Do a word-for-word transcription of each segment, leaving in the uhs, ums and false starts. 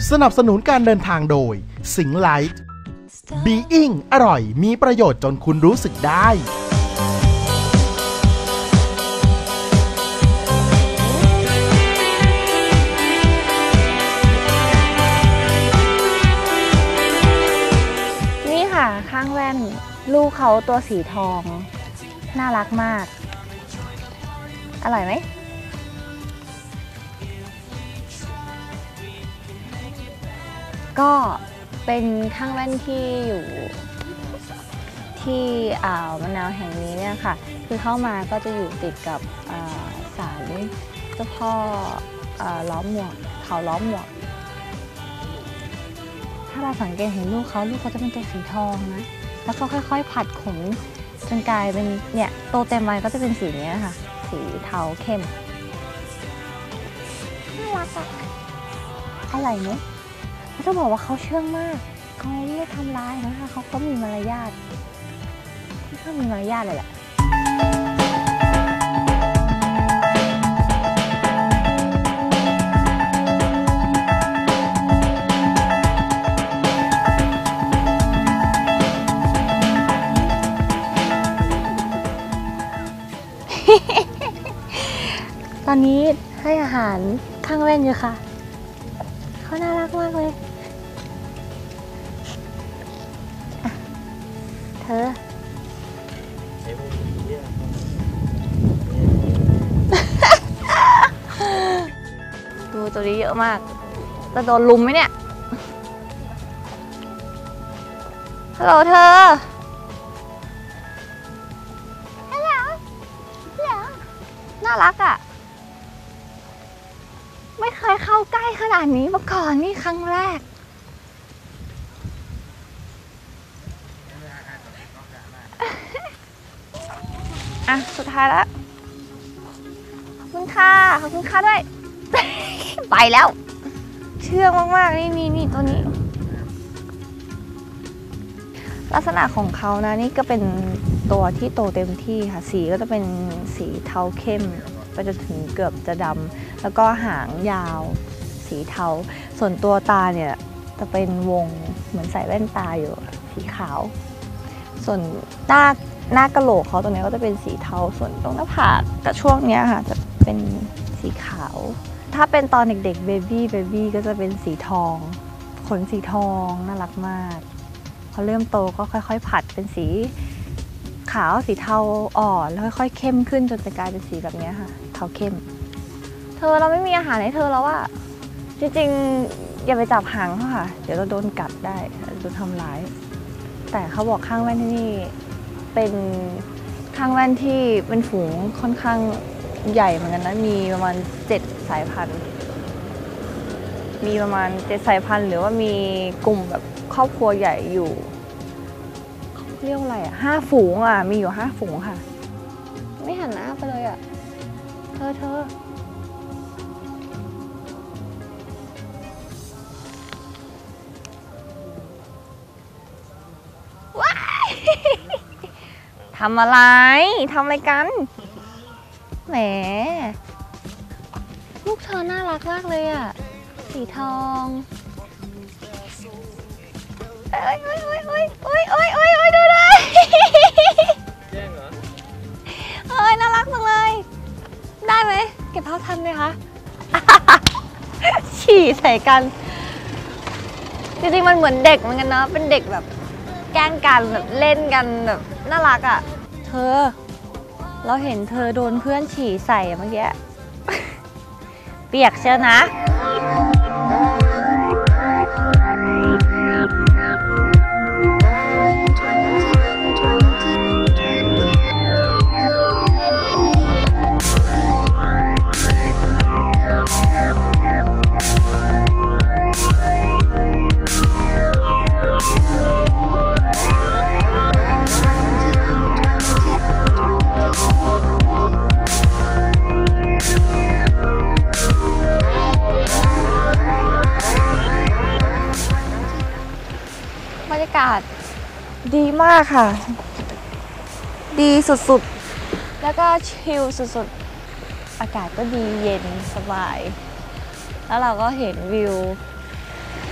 สนับสนุนการเดินทางโดยสิงห์ไลท์บีอิงอร่อยมีประโยชน์จนคุณรู้สึกได้นี่ค่ะข้างแว่นลูกเขาตัวสีทองน่ารักมากอร่อยไหมก็เป็นข้างแว่นที่อยู่ที่อ่าวมะนาวแห่งนี้เนี่ยค่ะคือเข้ามาก็จะอยู่ติดกับศาลเจ้าพ่อล้อมหมวกเขาล้อมหมวกถ้าเราสังเกตเห็นลูกเขาลูกเขาจะเป็นตัวสีทองนะแล้วเขาค่อยๆผัดขนจนกลายเป็นเนี่ยโตเต็มวัยก็จะเป็นสีนี้ค่ะสีเทาเข้มน่ารักอะอะไรเนี่ยจะบอกว่าเขาเชื่องมากเขาไม่ทำร้ายนะคะเขาก็มีมารยาทเขามีมารยาทเลยแหละตอนนี้ให้อาหารข้างแว่นอยู่ค่ะเขาน่ารักมากเลยเธอดูตัวนี้เยอะมากจะโดนลุมไหมเนี่ยฮัลโหลเธอฮัลโหลฮัลโหลน่ารักอ่ะไม่เคยเข้าใกล้ขนาดนี้มาก่อนนี่ครั้งแรกอ่ะสุดท้ายแล้วขอบคุณค่ะขอบคุณค่ะด้วย ไปแล้วเชื่องมากๆนี่นี่นี่ตัวนี้ลักษณะของเขานะนี่ก็เป็นตัวที่โตเต็มที่ค่ะสีก็จะเป็นสีเทาเข้มไปจนถึงเกือบจะดำแล้วก็หางยาวสีเทาส่วนตัวตาเนี่ยจะเป็นวงเหมือนใส่แว่นตาอยู่สีขาวส่วนหน้าหน้ากระโหลกเขาตรงนี้ก็จะเป็นสีเทาส่วนตรงหน้าผากกับช่วงนี้ค่ะจะเป็นสีขาวถ้าเป็นตอนเด็กๆเบบี้เบบี้ก็จะเป็นสีทองขนสีทองน่ารักมากพอเริ่มโตก็ค่อยๆผัดเป็นสีขาวสีเทาอ่อนแล้วค่อยๆเข้มขึ้นจนจะกลายเป็นสีแบบนี้ค่ะเทาเข้มเธอเราไม่มีอาหารให้เธอแล้วอะจริงๆอย่าไปจับหางเขาค่ะเดี๋ยวเราโดนกัดได้โดนทำร้ายแต่เขาบอกข้างแว่นที่นี่เป็นข้างแว่นที่เป็นฝูงค่อนข้างใหญ่เหมือนกันนะมีประมาณเจ็ดสายพันธุ์มีประมาณเจ็ดสายพันธุ์หรือว่ามีกลุ่มแบบครอบครัวใหญ่อยู่เรียกอะไรอ่ะห้าฝูงอ่ะมีอยู่ห้าฝูงค่ะไม่หันหน้าไปเลยอ่ะเธอเธอว้ายทำอะไรทำอะไรกันแหมลูกเธอน่ารักมากเลยอ่ะสีทองเอ้ยเอ้ยเอ้ยเอ้ยเอ้ยเอ้ยเอ้ยเอ้ยดูเลยแย่งเหรอเอ้ยน่ารักจังเลยได้ไหมเก็บภาพทันไหมคะ ฉี่ใส่กันจริงๆมันเหมือนเด็กเหมือนกันเนาะเป็นเด็กแบบแกล้งกันแบบเล่นกันแบบน่ารักอ่ะเธอเราเห็นเธอโดนเพื่อนฉี่ใส่เมื่อกี้ เปียกเชียวนะบรรยากาศดีมากค่ะดีสุดๆแล้วก็ชิลสุดๆอากาศก็ดีเย็นสบายแล้วเราก็เห็นวิว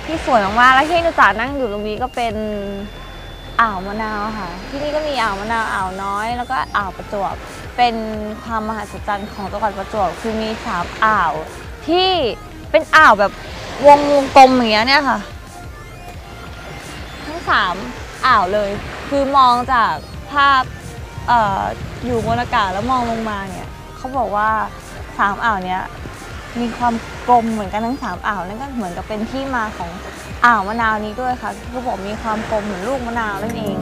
ที่สวยมากๆแล้วที่นุจ๋านั่งอยู่ตรงนี้ก็เป็นอ่าวมะนาวค่ะที่นี่ก็มีอ่าวมะนาวอ่าวน้อยแล้วก็อ่าวประจวบเป็นความมหัศจรรย์ของจังหวัดประจวบคือมีสามอ่าวที่เป็นอ่าวแบบวงวงกลมอย่างเงี้ยเนี่ยค่ะทั้งสามอ่าวเลยคือมองจากภาพ เอ่อ อยู่บนอากาศแล้วมองลงมาเนี่ยเขาบอกว่าสามอ่าวเนี้ยมีความกลมเหมือนกันทั้งสามอ่าวนั่นก็เหมือนกับเป็นที่มาของอ่าวมะนาวนี้ด้วยค่ะเขาบอกมีความกลมเหมือนลูกมะนาวนั่นเอง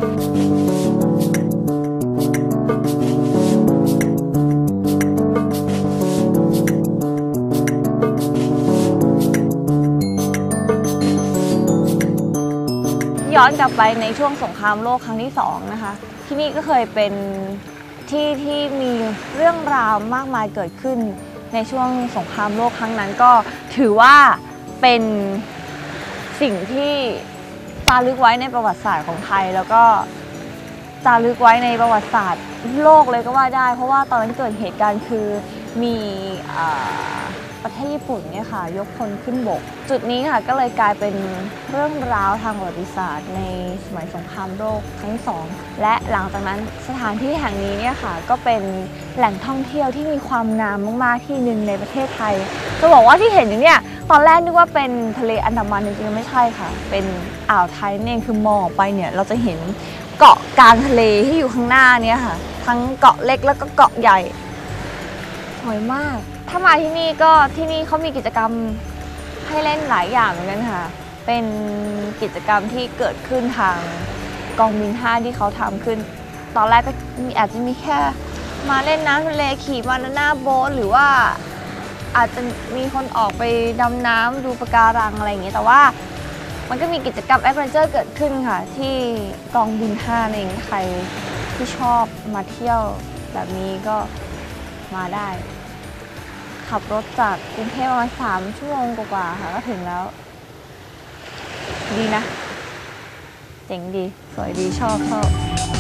ย้อนกลับไปในช่วงสงครามโลกครั้งที่สองนะคะที่นี่ก็เคยเป็นที่ที่มีเรื่องราวมากมายเกิดขึ้นในช่วงสงครามโลกครั้งนั้นก็ถือว่าเป็นสิ่งที่จารึกไว้ในประวัติศาสตร์ของไทยแล้วก็จารึกไว้ในประวัติศาสตร์โลกเลยก็ว่าได้เพราะว่าตอนนั้นเกิดเหตุการณ์คือมีประเทศญี่ปุ่นเนี่ยค่ะยกพลขึ้นบกจุดนี้ค่ะก็เลยกลายเป็นเรื่องราวทางประวัติศาสตร์ในสมัยสงครามโลกครั้งที่สองและหลังจากนั้นสถานที่แห่งนี้เนี่ยค่ะก็เป็นแหล่งท่องเที่ยวที่มีความงามมากๆที่หนึ่งในประเทศไทยจะบอกว่าที่เห็นอยู่เนี่ยตอนแรกนึกว่าเป็นทะเลอันดามันจริงๆไม่ใช่ค่ะเป็นอ่าวไทยนั่นเองคือมองออกไปเนี่ยเราจะเห็นเกาะกลางทะเลที่อยู่ข้างหน้าเนี่ยค่ะทั้งเกาะเล็กแล้วก็เกาะใหญ่สวยมากถ้ามาที่นี่ก็ที่นี่เขามีกิจกรรมให้เล่นหลายอย่างเหมือนกันค่ะเป็นกิจกรรมที่เกิดขึ้นทางกองบินห้าที่เขาทำขึ้นตอนแรกก็มีอาจจะมีแค่มาเล่นน้ำทะเลขี่บานาน่าโบ๊ทหรือว่าอาจจะมีคนออกไปดำน้ำดูปะการังอะไรอย่างเงี้ยแต่ว่ามันก็มีกิจกรรมแอดเวนเจอร์เกิดขึ้นค่ะที่กองบินห้าเองใครที่ชอบมาเที่ยวแบบนี้ก็มาได้ขับรถจากกรุงเทพประมาณสามชั่วโมงกว่าๆค่ะก็ถึงแล้วดีนะเจ๋งดีสวยดีชอบชอบ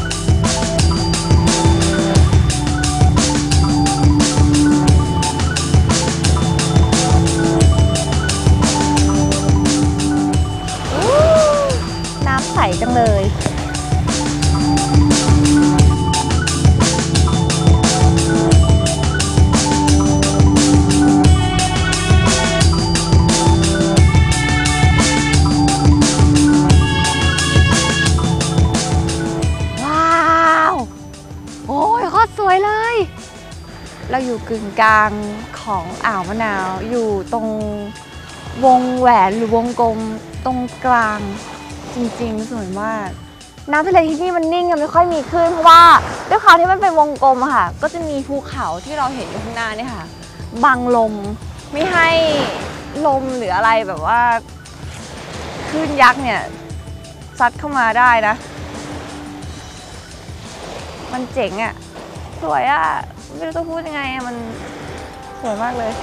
น้ำใสจังเลยเราอยู่กึ่งกลางของอ่าวมะนาวอยู่ตรงวงแหวนหรือวงกลมตรงกลางจริงๆสวยมากน้ำทะเลที่นี่มันนิ่งยังไม่ค่อยมีคลื่นเพราะว่าด้วยความที่มันเป็นวงกลมอะค่ะก็จะมีภูเขาที่เราเห็นอยู่ข้างหน้านี่ค่ะบังลมไม่ให้ลมหรืออะไรแบบว่าคลื่นยักษ์เนี่ยซัดเข้ามาได้นะมันเจ๋งอะสวยอะไม่รู้จะพูดยังไงอะมันสวยมากเลย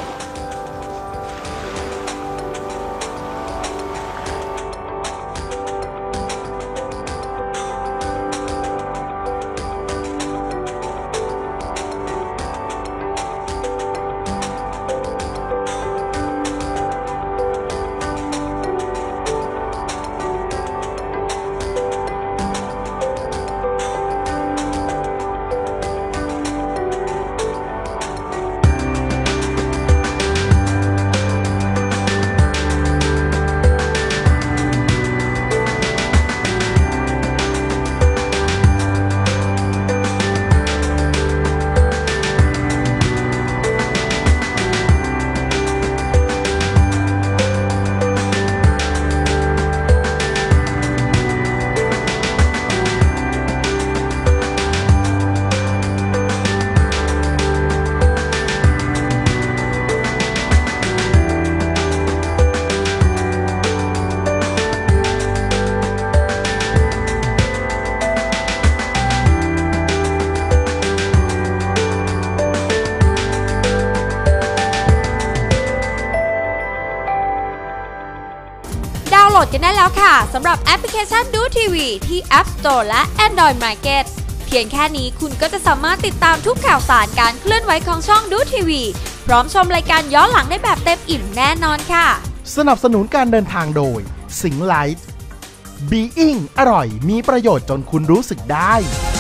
โหลดกันได้แล้วค่ะสำหรับแอปพลิเคชันดู ที วี ที่ App Store และ Android Market เพียงแค่นี้คุณก็จะสามารถติดตามทุกข่าวสารการเคลื่อนไหวของช่องดู ที วี พร้อมชมรายการย้อนหลังได้แบบเต็มอิ่มแน่นอนค่ะสนับสนุนการเดินทางโดยสิงห์ไลท์ บีอิงอร่อยมีประโยชน์จนคุณรู้สึกได้